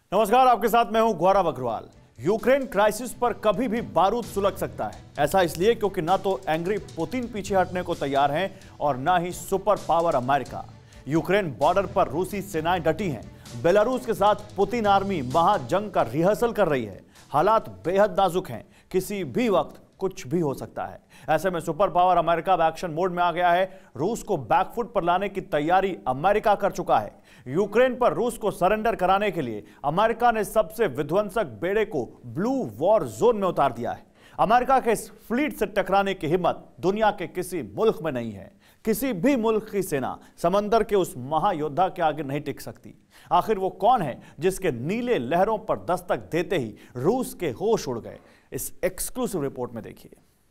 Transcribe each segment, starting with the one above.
नमस्कार, आपके साथ मैं हूं गौरव अग्रवाल। यूक्रेन क्राइसिस पर कभी भी बारूद सुलग सकता है। ऐसा इसलिए क्योंकि ना तो एंग्री पुतिन पीछे हटने को तैयार हैं और ना ही super power America. Ukraine border पर रूसी सेनाएं डटी हैं। बेलारूस के साथ पुतिन आर्मी महाजंग का रिहर्सल कर रही है। हालात बेहद नाजुक हैं, किसी भी वक्त कुछ भी हो सकता है। ऐसे में super power America action mode में आ गया है। रूस को बैकफुट पर लाने की तैयारी अमेरिका कर चुका है। यूक्रेन पर रूस को सरेंडर कराने के लिए अमेरिका ने सबसे विध्वंसक बेड़े को ब्लू वॉर जोन में उतार दिया है। अमेरिका के इस फ्लीट से टकराने की हिम्मत दुनिया के किसी मुल्क में नहीं है। किसी भी मुल्क की सेना समंदर के उस महायोद्धा के आगे नहीं टिक सकती। आखिर वो कौन है जिसके नीले लहरों पर दस्तक देते ही रूस के होश उड़ गए? इस एक्सक्लूसिव रिपोर्ट में देखिए।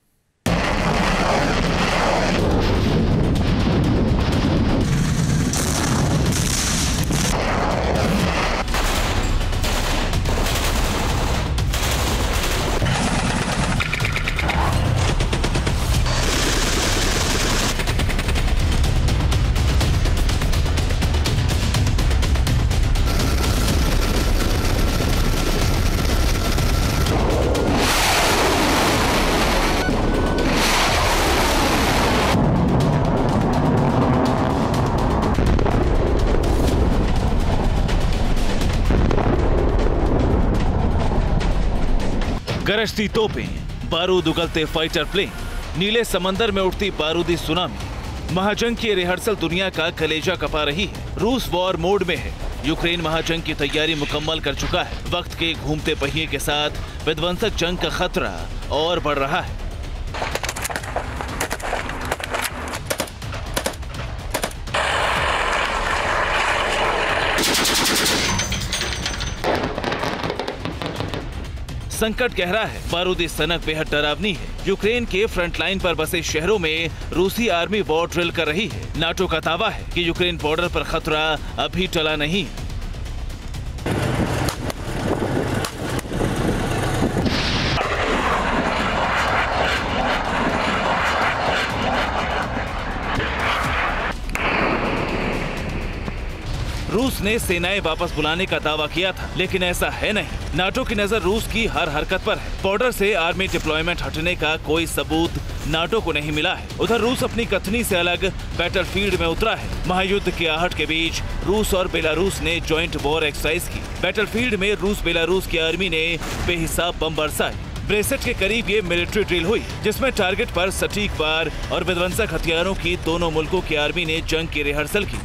गरजती तोपें, बारूद उगलते फाइटर प्लेन, नीले समंदर में उठती बारूदी सुनामी। महाजंग की रिहर्सल दुनिया का कलेजा कपा रही है। रूस वॉर मोड में है। यूक्रेन महाजंग की तैयारी मुकम्मल कर चुका है। वक्त के घूमते पहिए के साथ विध्वंसक जंग का खतरा और बढ़ रहा है। संकट गहरा है, बारूदी सनक बेहद डरावनी है। यूक्रेन के फ्रंटलाइन पर बसे शहरों में रूसी आर्मी वॉर ड्रिल कर रही है। नाटो का दावा है कि यूक्रेन बॉर्डर पर खतरा अभी टला नहीं है। रूस ने सेनाएं वापस बुलाने का दावा किया था, लेकिन ऐसा है नहीं। नाटो की नजर रूस की हर हरकत पर है। बॉर्डर से आर्मी डिप्लॉयमेंट हटने का कोई सबूत नाटो को नहीं मिला है। उधर रूस अपनी कथनी से अलग बैटलफील्ड में उतरा है। महायुद्ध की आहट के बीच रूस और बेलारूस ने जॉइंट वॉर एक्सरसाइज की। बैटलफील्ड में रूस बेलारूस की आर्मी ने बेहिसाब बम बरसाए। ब्रेसेट के करीब ये मिलिट्री ड्रिल हुई, जिसमें टारगेट पर सटीक वार और विध्वंसक हथियारों की दोनों मुल्कों की आर्मी ने जंग की रिहर्सल की।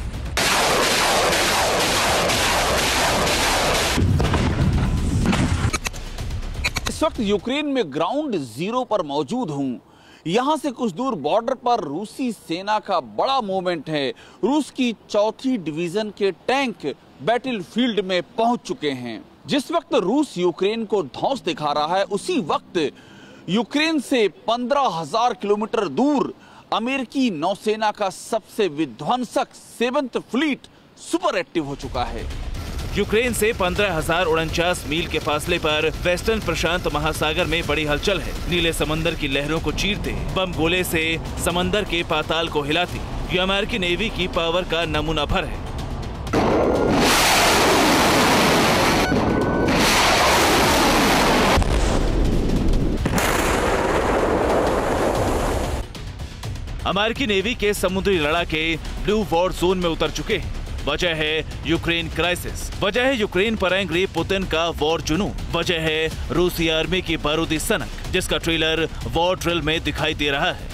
इस वक्त यूक्रेन में ग्राउंड जीरो पर मौजूद हूं। यहां से कुछ दूर बॉर्डर पर रूसी सेना का बड़ा मूवमेंट है। रूस की 4th डिवीजन के टैंक बैटलफील्ड में पहुंच चुके हैं। जिस वक्त रूस यूक्रेन को धौंस दिखा रहा है, उसी वक्त यूक्रेन से 15,000 किलोमीटर दूर अमेरिकी नौसेना का सबसे विध्वंसक 7th फ्लीट सुपर एक्टिव हो चुका है। यूक्रेन से 15,049 मील के फासले पर वेस्टर्न प्रशांत महासागर में बड़ी हलचल है। नीले समंदर की लहरों को चीरते बम गोले से समंदर के पाताल को हिलाती ये अमेरिकी नेवी की पावर का नमूना भर है। अमेरिकी नेवी के समुद्री लड़ाके ब्लू वॉर जोन में उतर चुके हैं। वजह है यूक्रेन क्राइसिस, वजह है यूक्रेन पर एंग्री पुतिन का वॉर जुनून, वजह है रूसी आर्मी की बारूदी सनक, जिसका ट्रेलर वॉर ड्रिल में दिखाई दे रहा है।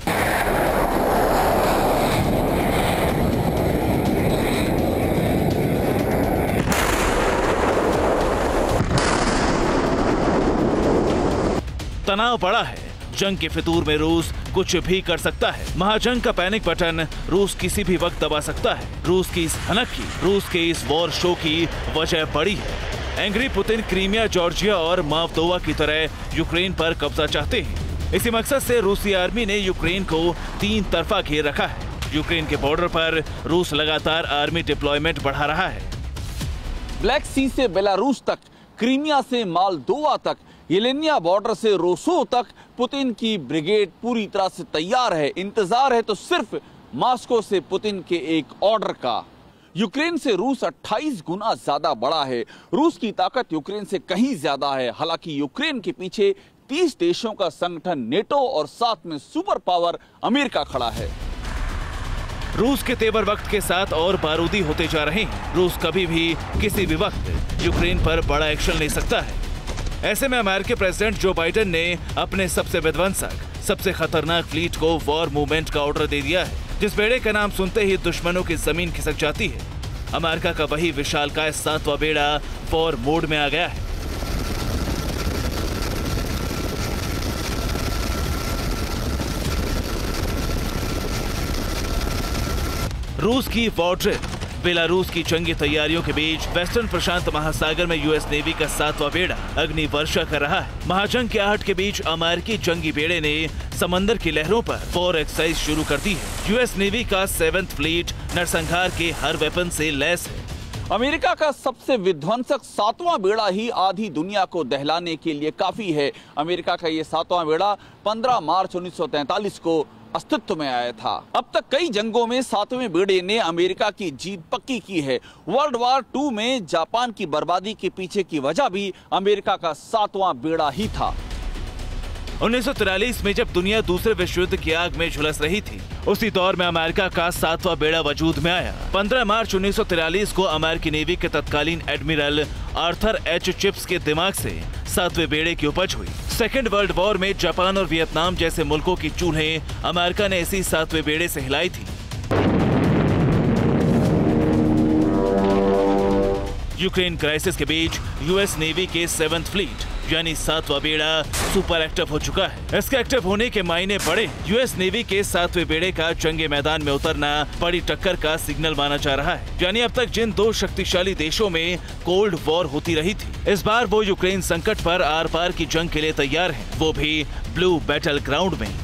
तनाव बड़ा है। जंग के फितूर में रूस कुछ भी कर सकता है। महाजंग का पैनिक बटन रूस किसी भी वक्त दबा सकता है। रूस की इस हनक की, रूस के इस वॉर शो की वजह बड़ी है। एंग्री पुतिन क्रीमिया, जॉर्जिया और मावदोवा की तरह यूक्रेन पर कब्जा चाहते हैं। इसी मकसद से रूसी आर्मी ने यूक्रेन को 3 तरफा घेर रखा है। यूक्रेन के बॉर्डर पर रूस लगातार आर्मी डिप्लॉयमेंट बढ़ा रहा है। ब्लैक सी से बेलारूस तक, क्रीमिया से मालदोवा तक, येलेनिया बॉर्डर से रोसो तक पुतिन की ब्रिगेड पूरी तरह से तैयार है। इंतजार है तो सिर्फ मॉस्को से पुतिन के एक ऑर्डर का। यूक्रेन से रूस 28 गुना ज्यादा बड़ा है। रूस की ताकत यूक्रेन से कहीं ज्यादा है। हालांकि यूक्रेन के पीछे 30 देशों का संगठन नेटो और साथ में सुपर पावर अमेरिका खड़ा है। रूस के तेवर वक्त के साथ और बारूदी होते जा रहे हैं। रूस कभी भी किसी भी वक्त यूक्रेन पर बड़ा एक्शन ले सकता है। ऐसे में अमेरिकी प्रेसिडेंट जो बाइडेन ने अपने सबसे विध्वंसक, सबसे खतरनाक फ्लीट को वॉर मूवमेंट का ऑर्डर दे दिया है, जिस बेड़े का नाम सुनते ही दुश्मनों की जमीन खिसक जाती है। अमेरिका का वही विशालकाय 7वां बेड़ा वॉर मोड में आ गया है। रूस की वॉर ड्रिल, बेलारूस की जंगी तैयारियों के बीच वेस्टर्न प्रशांत महासागर में यूएस नेवी का 7वां बेड़ा अग्नि वर्षा कर रहा है। महाजंग के आहट के बीच अमेरिकी जंगी बेड़े ने समंदर की लहरों पर वॉर एक्सरसाइज शुरू कर दी है। यूएस नेवी का 7th फ्लीट नरसंहार के हर वेपन से लैस है। अमेरिका का सबसे विध्वंसक 7वां बेड़ा ही आधी दुनिया को दहलाने के लिए काफी है। अमेरिका का ये 7वां बेड़ा 15 मार्च 1943 को अस्तित्व में आया था। अब तक कई जंगों में 7वें बेड़े ने अमेरिका की जीत पक्की की है। वर्ल्ड वॉर 2 में जापान की बर्बादी के पीछे की वजह भी अमेरिका का 7वां बेड़ा ही था। 1943 में जब दुनिया दूसरे विश्व युद्ध की आग में झुलस रही थी, उसी दौर में अमेरिका का 7वां बेड़ा वजूद में आया। 15 मार्च 1943 को अमेरिकी नेवी के तत्कालीन एडमिरल आर्थर एच चिप्स के दिमाग से 7वें बेड़े की उपज हुई। सेकेंड वर्ल्ड वॉर में जापान और वियतनाम जैसे मुल्कों की चूल्हें अमेरिका ने इसी 7वें बेड़े से हिलाई थी। यूक्रेन क्राइसिस के बीच यूएस नेवी के 7th फ्लीट यानी 7वां बेड़ा सुपर एक्टिव हो चुका है। इसके एक्टिव होने के मायने बड़े। यूएस नेवी के 7वें बेड़े का जंगे मैदान में उतरना बड़ी टक्कर का सिग्नल माना जा रहा है। यानी अब तक जिन 2 शक्तिशाली देशों में कोल्ड वॉर होती रही थी, इस बार वो यूक्रेन संकट पर आर पार की जंग के लिए तैयार है, वो भी ब्लू बैटल ग्राउंड में।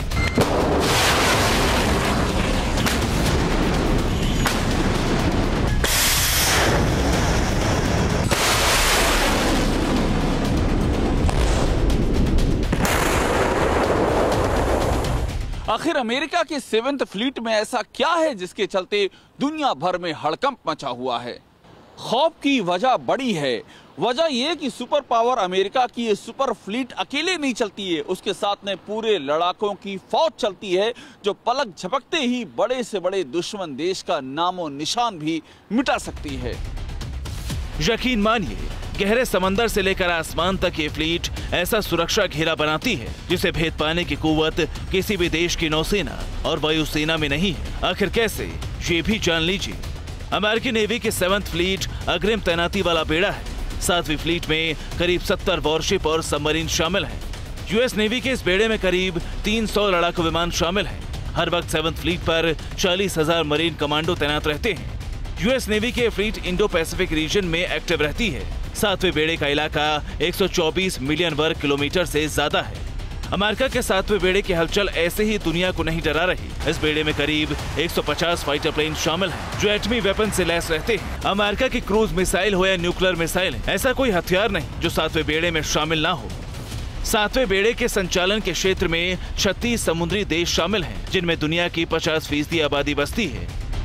आखिर अमेरिका के 7th फ्लीट में ऐसा क्या है जिसके चलते दुनिया भर में हड़कंप मचा हुआ है? खौफ की वजह बड़ी है। वजह यह कि सुपर पावर अमेरिका की ये सुपर फ्लीट अकेले नहीं चलती है, उसके साथ में पूरे लड़ाकों की फौज चलती है जो पलक झपकते ही बड़े से बड़े दुश्मन देश का नामो निशान भी मिटा सकती है। यकीन मानिए, गहरे समंदर से लेकर आसमान तक ये फ्लीट ऐसा सुरक्षा घेरा बनाती है जिसे भेद पाने की कुव्वत किसी भी देश की नौसेना और वायुसेना में नहीं है। आखिर कैसे, ये भी जान लीजिए। अमेरिकी नेवी के 7th फ्लीट अग्रिम तैनाती वाला बेड़ा है। 7वीं फ्लीट में करीब 70 वॉरशिप और सबमरीन शामिल हैं। यूएस नेवी के इस बेड़े में करीब 300 लड़ाकू विमान शामिल हैं। हर वक्त 7th फ्लीट पर 40,000 मरीन कमांडो तैनात रहते हैं। यूएस नेवी के फ्लीट इंडो पैसिफिक रीजन में एक्टिव रहती है। 7वें बेड़े का इलाका 124 मिलियन वर्ग किलोमीटर से ज्यादा है। अमेरिका के 7वें बेड़े की हलचल ऐसे ही दुनिया को नहीं डरा रही। इस बेड़े में करीब 150 फाइटर प्लेन शामिल हैं जो एटमी वेपन से लैस रहते हैं। अमेरिका की क्रूज मिसाइल हो या न्यूक्लियर मिसाइल, ऐसा कोई हथियार नहीं जो 7वें बेड़े में शामिल ना हो। 7वें बेड़े के संचालन के क्षेत्र में 36 समुद्री देश शामिल हैं, जिनमें दुनिया की 50% आबादी बसती है।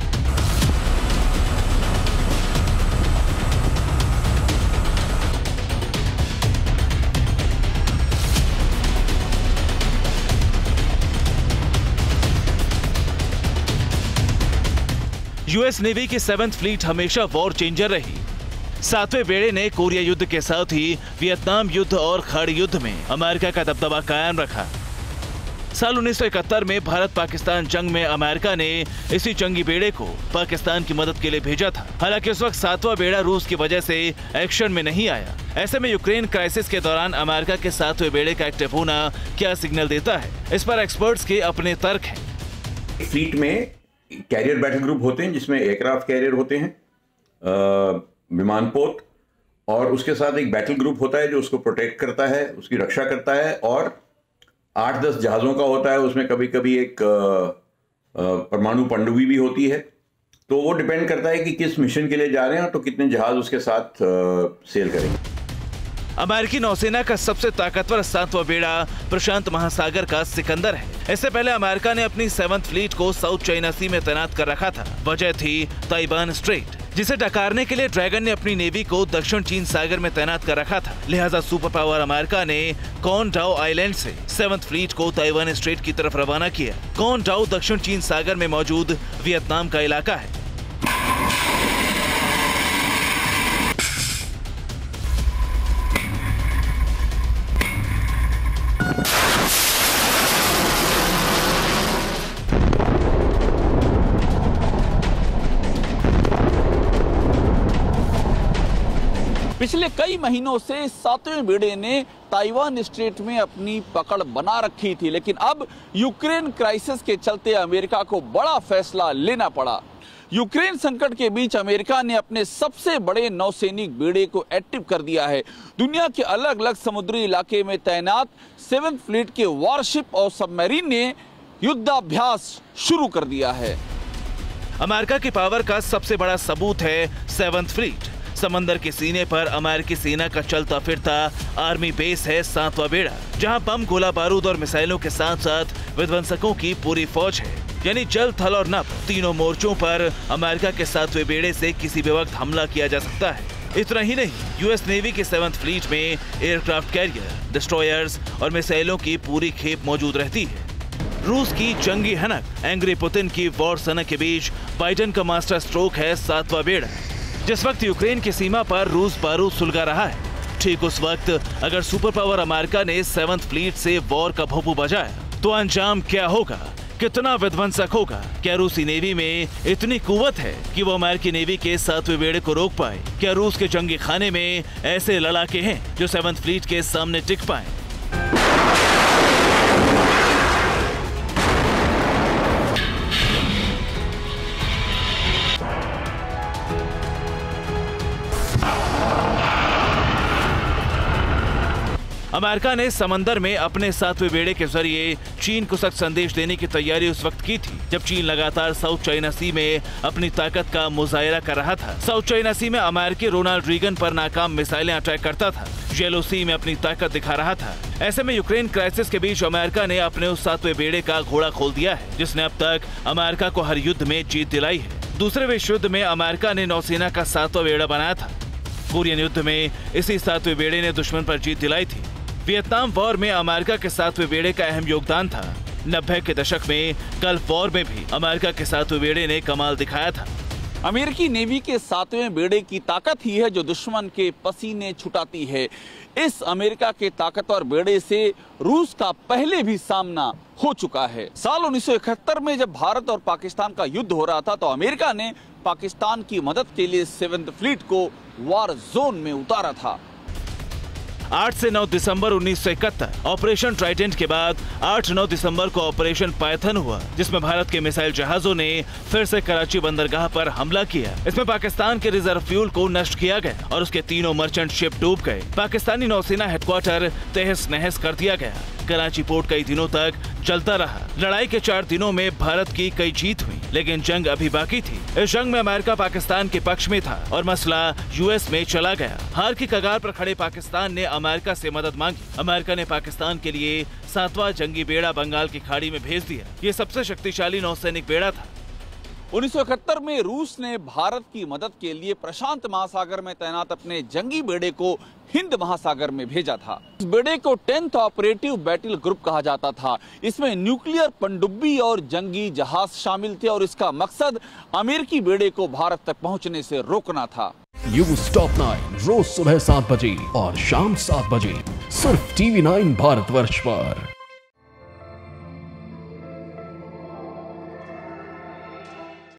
यूएस नेवी की 7th फ्लीट हमेशा वॉर चेंजर रही। 7वें बेड़े ने कोरिया युद्ध के साथ ही वियतनाम युद्ध और खाड़ी युद्ध में अमेरिका का दबदबा कायम रखा। साल 1971 में भारत पाकिस्तान जंग में अमेरिका ने इसी जंगी बेड़े को पाकिस्तान की मदद के लिए भेजा था। हालांकि उस वक्त 7वां बेड़ा रूस की वजह से एक्शन में नहीं आया। ऐसे में यूक्रेन क्राइसिस के दौरान अमेरिका के 7वें बेड़े का एक्टिव होना क्या सिग्नल देता है, इस पर एक्सपर्ट्स के अपने तर्क हैं। फ्लीट में कैरियर बैटल ग्रुप होते हैं जिसमें एयरक्राफ्ट कैरियर होते हैं, विमानपोत, और उसके साथ एक बैटल ग्रुप होता है जो उसको प्रोटेक्ट करता है, उसकी रक्षा करता है, और 8-10 जहाज़ों का होता है। उसमें कभी कभी एक परमाणु पनडुब्बी भी होती है। तो वो डिपेंड करता है कि किस मिशन के लिए जा रहे हैं तो कितने जहाज़ उसके साथ सेल करेंगे। अमेरिकी नौसेना का सबसे ताकतवर 7वां बेड़ा प्रशांत महासागर का सिकंदर है। इससे पहले अमेरिका ने अपनी 7th फ्लीट को साउथ चाइना सी में तैनात कर रखा था। वजह थी ताइवान स्ट्रेट, जिसे टकारने के लिए ड्रैगन ने अपनी नेवी को दक्षिण चीन सागर में तैनात कर रखा था। लिहाजा सुपर पावर अमेरिका ने कॉनडाओ आइलैंड से 7th फ्लीट को ताइवान स्ट्रेट की तरफ रवाना किया। कॉनडाओ दक्षिण चीन सागर में मौजूद वियतनाम का इलाका है। पिछले कई महीनों से 7वें बेड़े ने ताइवान स्ट्रेट में अपनी पकड़ बना रखी थी, लेकिन अब यूक्रेन क्राइसिस के चलते अमेरिका को बड़ा फैसला लेना पड़ा। यूक्रेन संकट के बीच अमेरिका ने अपने सबसे बड़े नौसैनिक बेड़े को एक्टिव कर दिया है। दुनिया के अलग अलग समुद्री इलाके में तैनात 7th फ्लीट के वॉरशिप और सबमरीन ने युद्धाभ्यास शुरू कर दिया है। अमेरिका की पावर का सबसे बड़ा सबूत है 7th फ्लीट। समंदर के सीने पर अमेरिकी सेना का चलता फिरता आर्मी बेस है 7वां बेड़ा, जहां बम, गोला बारूद और मिसाइलों के साथ साथ विध्वंसकों की पूरी फौज है। यानी जल, थल और नभ तीनों मोर्चों पर अमेरिका के 7वें बेड़े से किसी भी वक्त हमला किया जा सकता है। इतना ही नहीं, यूएस नेवी के 7th फ्लीट में एयरक्राफ्ट कैरियर, डिस्ट्रॉयर्स और मिसाइलों की पूरी खेप मौजूद रहती है। रूस की जंगी हनक एंग्री पुतिन की वॉर सनक के बीच बाइडेन का मास्टर स्ट्रोक है 7वां बेड़ा। जिस वक्त यूक्रेन की सीमा पर रूस बारूद सुलगा रहा है, ठीक उस वक्त अगर सुपर पावर अमेरिका ने 7th फ्लीट से वॉर का भोंपू बजाया तो अंजाम क्या होगा, कितना विध्वंसक होगा? क्या रूसी नेवी में इतनी कुवत है कि वो अमेरिकी नेवी के 7वें बेड़े को रोक पाए? क्या रूस के जंगी खाने में ऐसे लड़ाके हैं जो 7th फ्लीट के सामने टिक पाए? अमेरिका ने समंदर में अपने 7वें बेड़े के जरिए चीन को सख्त संदेश देने की तैयारी उस वक्त की थी जब चीन लगातार साउथ चाइना सी में अपनी ताकत का मुजाहिरा कर रहा था। साउथ चाइना सी में अमेरिकी रोनाल्ड रीगन पर नाकाम मिसाइलें अटैक करता था, येलो सी में अपनी ताकत दिखा रहा था। ऐसे में यूक्रेन क्राइसिस के बीच अमेरिका ने अपने उस 7वें बेड़े का घोड़ा खोल दिया है, जिसने अब तक अमेरिका को हर युद्ध में जीत दिलाई है। दूसरे विश्व युद्ध में अमेरिका ने नौसेना का 7वां बेड़ा बनाया था। कोरियन युद्ध में इसी 7वें बेड़े ने दुश्मन पर जीत दिलाई थी। वियतनाम वॉर में अमेरिका के 7वें बेड़े का अहम योगदान था। 90 के दशक में गल्फ वॉर में भी अमेरिका के 7वें बेड़े ने कमाल दिखाया था। अमेरिकी नेवी के 7वें बेड़े की ताकत ही है जो दुश्मन के पसीने छुटाती है। इस अमेरिका के ताकतवर बेड़े से रूस का पहले भी सामना हो चुका है। साल 1971 में जब भारत और पाकिस्तान का युद्ध हो रहा था तो अमेरिका ने पाकिस्तान की मदद के लिए 7th फ्लीट को वॉर जोन में उतारा था। 8 से 9 दिसंबर 1971 ऑपरेशन ट्राइडेंट के बाद 8-9 दिसंबर को ऑपरेशन पाइथन हुआ, जिसमें भारत के मिसाइल जहाजों ने फिर से कराची बंदरगाह पर हमला किया। इसमें पाकिस्तान के रिजर्व फ्यूल को नष्ट किया गया और उसके तीनों मर्चेंट शिप डूब गए। पाकिस्तानी नौसेना हेडक्वार्टर तहस नहस कर दिया गया। कराची पोर्ट कई दिनों तक चलता रहा। लड़ाई के 4 दिनों में भारत की कई जीत हुई, लेकिन जंग अभी बाकी थी। इस जंग में अमेरिका पाकिस्तान के पक्ष में था और मसला यूएस में चला गया। हार की कगार पर खड़े पाकिस्तान ने अमेरिका से मदद मांगी। अमेरिका ने पाकिस्तान के लिए 7वां जंगी बेड़ा बंगाल की खाड़ी में भेज दिया। ये सबसे शक्तिशाली नौसैनिक बेड़ा था। 1971 में रूस ने भारत की मदद के लिए प्रशांत महासागर में तैनात अपने जंगी बेड़े को हिंद महासागर में भेजा था। इस बेड़े को 10th ऑपरेटिव बैटल ग्रुप कहा जाता था। इसमें न्यूक्लियर पनडुब्बी और जंगी जहाज शामिल थे और इसका मकसद अमेरिकी बेड़े को भारत तक पहुंचने से रोकना था। न्यूज़ टॉप 9 रोज सुबह 7 बजे और शाम 7 बजे सिर्फ TV9 भारतवर्ष पर।